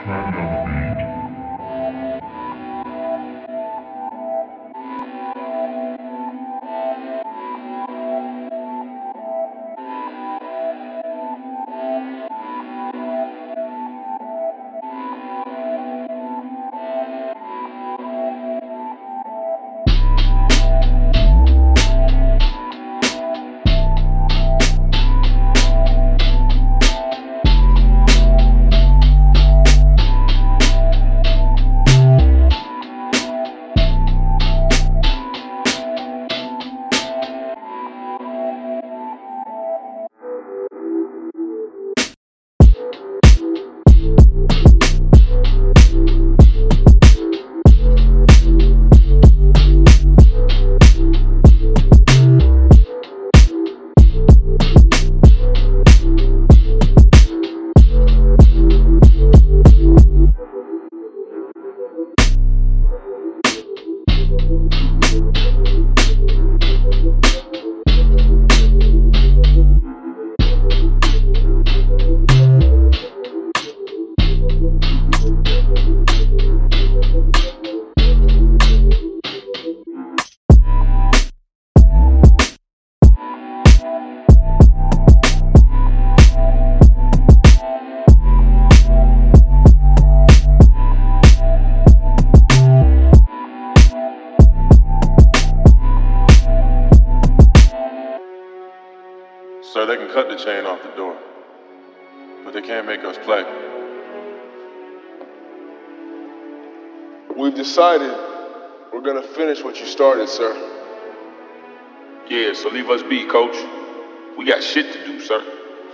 Sir, they can cut the chain off the door, but they can't make us play. We've decided we're gonna finish what you started, sir. Yeah, so leave us be, coach. We got shit to do, sir.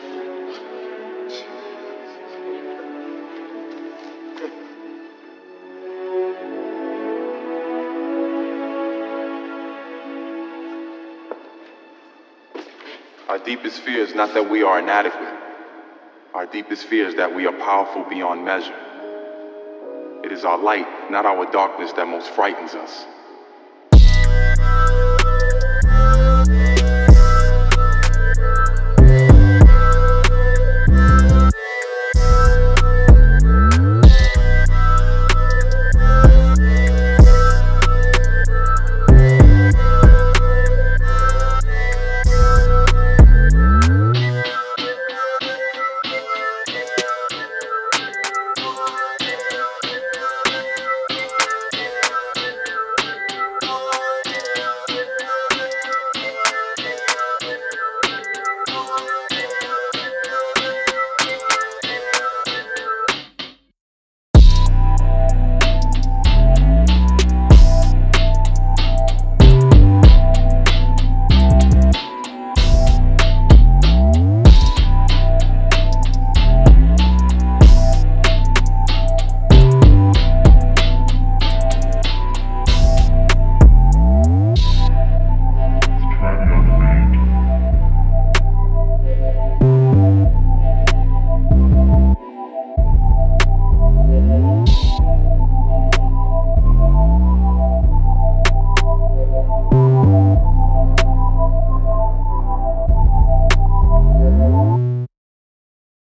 Our deepest fear is not that we are inadequate. Our deepest fear is that we are powerful beyond measure. It is our light, not our darkness, that most frightens us.